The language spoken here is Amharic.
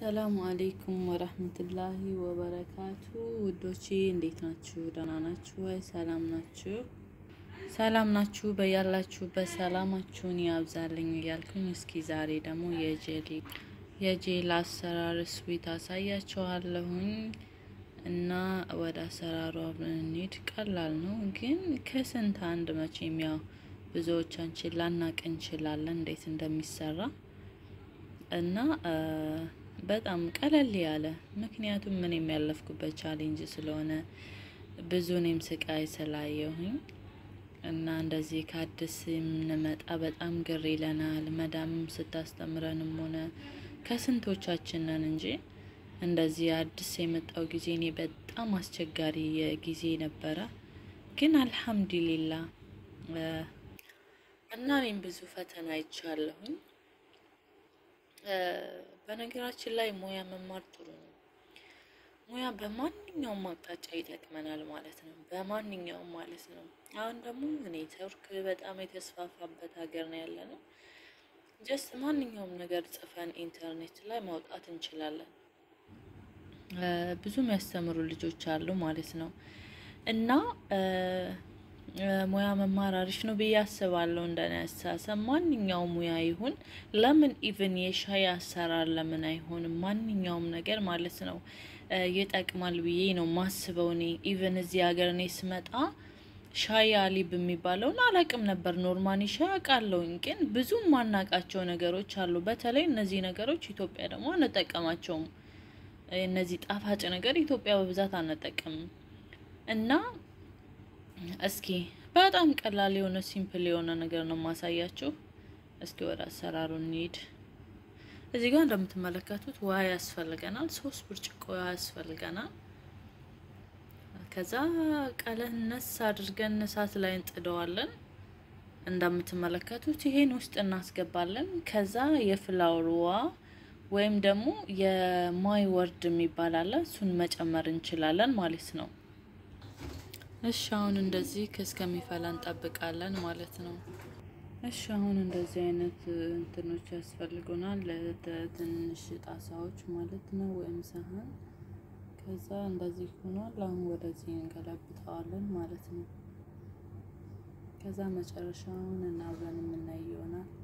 السلام عليكم ورحمة الله وبركاته ودوشي እንዴት ናችሁ ደህና ናችሁ ወይ ሰላም ናችሁ በያላችሁ በሰላማችሁን ያብዛልኝ እያልኩኝ እስኪ ዛሬ ደግሞ የጄል አሰራር ስዊት አሳያችኋለሁኝ እና ወደ አሰራሩ አብረን እንሂድ ቀላል ነው ግን ከስንት አንድ መቼም ያው ብዙዎቻችን ላናቅ እንችላለን እንዴት እንደሚሰራ እና በጣም ቀለል ያለ ምክንያቱም ምን የሚያለፍኩበት ቻሌንጅ ስለሆነ ብዙ ነም ስቃይ ስላየሁኝ እና እንደዚህ ካድስ እንመጣ በጣም ግር ይለናል መዳም ስታስተምረንም ሆነ ከስንቶቻችን ነን እንጂ እንደዚህ አዲስ የመጣው ጊዜ እኔ በጣም አስቸጋሪ ጊዜ ነበር ግን አልহামዱሊላህ እና እኔም ብዙ ፈተና አይቻለሁኝ በነገራችን ላይ ሙያ መማር ጥሩ ነው ሙያ በማንኛውም አቅጣጫ ይጠቅመናል ማለት ነው በማንኛውም ማለት ነው አሁን ደግሞ ኔትወርክ በጣም የተስፋፋበት ሀገር ነው ያለነው ጀስት ማንኛውም ነገር ጽፈን ኢንተርኔት ላይ ማውጣት እንችላለን ብዙ የሚያስተምሩ ልጆች አሉ ማለት ነው እና ሙያ መማር አሪፍ ነው በያስባለሁ እንደኔ አስተሳሰብ ማንኛውም ሙያ ይሁን ለምን ኢቭን የሻይ አሰራር ለምን አይሆንም ማንኛውም ነገር ማለት ነው ይጠቅማል ብዬ ነው ማስበው እኔ ኢቭን እዚህ ሀገር ነው ስመጣ ሻይ አሊ በሚባለው አላቅም ነበር ኖርማሊ ሻይ አቃለሁኝ ግን ብዙ ማናቃቸው ነገሮች አሉ በተለይ እነዚህ ነገሮች ኢትዮጵያ ደግሞ አንጠቀማቸውም እነዚህ ጣፋጭ ነገር ኢትዮጵያ በብዛት አንጠቀምም እና እስኪ በጣም ቀላል የሆነ ሲምፕል የሆነ ነገር ነው ማሳያችሁ እስኪ ወደ አሰራሩ እንሂድ እዚህ ጋር እንደምትመለከቱት ውሃ ያስፈልገናል 3 ብርጭቆ ውሃ ያስፈልገናል ከዛ ቀለነስ አድርገን እሳት ላይ እንጥደዋለን እንደምትመለከቱት ይሄን ውስጥ እናስገባለን ከዛ የፍላወር ውሃ ወይም ደግሞ የማይ ወርድ የሚባል አለ እሱን መጨመር እንችላለን ማለት ነው እሺ አሁን እንደዚህ እስከሚፈላ እንጠብቃለን ማለት ነው እሺ አሁን እንደዚህ አይነት እንትኖች ያስፈልጉናል ለትንሽ ጣሳዎች ማለት ነው ወይም ሰሃን ከዛ እንደዚህ ሆኗል አሁን ወደዚህ እንገለብጠዋለን ማለት ነው ከዛ መጨረሻውን እናብረን የምናየው ይሆናል